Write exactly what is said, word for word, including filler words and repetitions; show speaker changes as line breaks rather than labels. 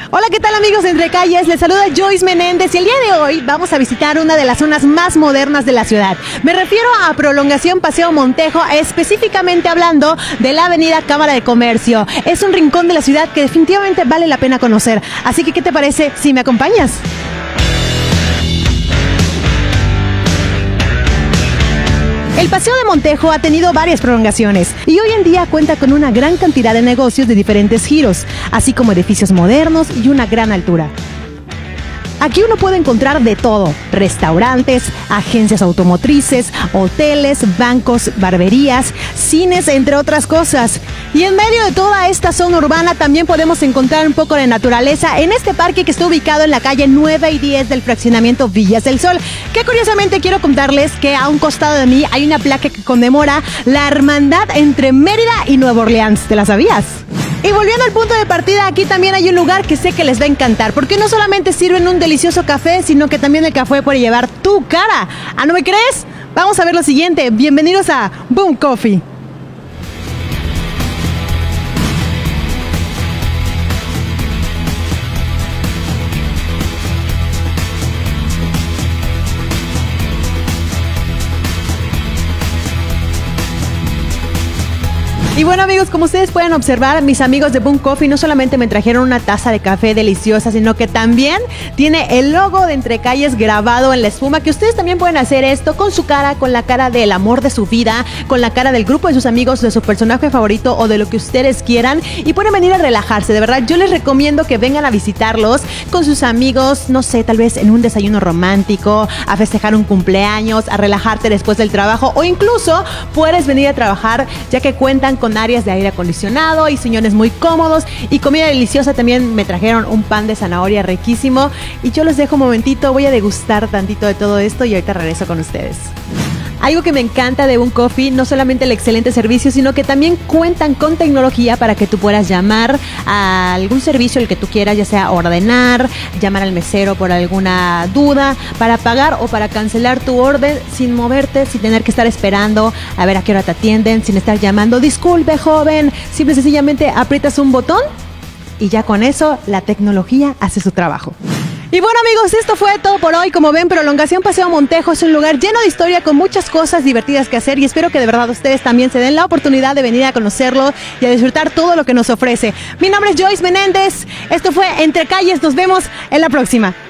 Hola, ¿qué tal amigos de Entre Calles? Les saluda Joyce Menéndez y el día de hoy vamos a visitar una de las zonas más modernas de la ciudad. Me refiero a Prolongación Paseo Montejo, específicamente hablando de la avenida Cámara de Comercio. Es un rincón de la ciudad que definitivamente vale la pena conocer. Así que, ¿qué te parece si me acompañas? El Paseo de Montejo ha tenido varias prolongaciones y hoy en día cuenta con una gran cantidad de negocios de diferentes giros, así como edificios modernos y una gran altura. Aquí uno puede encontrar de todo: restaurantes, agencias automotrices, hoteles, bancos, barberías, cines, entre otras cosas. Y en medio de toda esta zona urbana también podemos encontrar un poco de naturaleza en este parque que está ubicado en la calle nueve y diez del fraccionamiento Villas del Sol, que curiosamente quiero contarles que a un costado de mí hay una placa que conmemora la hermandad entre Mérida y Nueva Orleans. ¿Te la sabías? Y volviendo al punto de partida, aquí también hay un lugar que sé que les va a encantar, porque no solamente sirven un delicioso café, sino que también el café puede llevar tu cara. ¿Ah, no me crees? Vamos a ver lo siguiente. Bienvenidos a Boom Coffee. Y bueno amigos, como ustedes pueden observar, mis amigos de Boom Coffee no solamente me trajeron una taza de café deliciosa, sino que también tiene el logo de Entre Calles grabado en la espuma, que ustedes también pueden hacer esto con su cara, con la cara del amor de su vida, con la cara del grupo de sus amigos, de su personaje favorito o de lo que ustedes quieran, y pueden venir a relajarse. De verdad, yo les recomiendo que vengan a visitarlos con sus amigos, no sé, tal vez en un desayuno romántico, a festejar un cumpleaños, a relajarte después del trabajo, o incluso puedes venir a trabajar, ya que cuentan con áreas de aire acondicionado y sillones muy cómodos y comida deliciosa. También me trajeron un pan de zanahoria riquísimo y yo los dejo un momentito, voy a degustar tantito de todo esto y ahorita regreso con ustedes. Algo que me encanta de Boom Coffee, no solamente el excelente servicio, sino que también cuentan con tecnología para que tú puedas llamar a algún servicio, el que tú quieras, ya sea ordenar, llamar al mesero por alguna duda, para pagar o para cancelar tu orden sin moverte, sin tener que estar esperando a ver a qué hora te atienden, sin estar llamando, disculpe joven, simple y sencillamente aprietas un botón y ya con eso la tecnología hace su trabajo. Y bueno amigos, esto fue todo por hoy. Como ven, Prolongación Paseo Montejo es un lugar lleno de historia con muchas cosas divertidas que hacer y espero que de verdad ustedes también se den la oportunidad de venir a conocerlo y a disfrutar todo lo que nos ofrece. Mi nombre es Joyce Menéndez, esto fue Entre Calles, nos vemos en la próxima.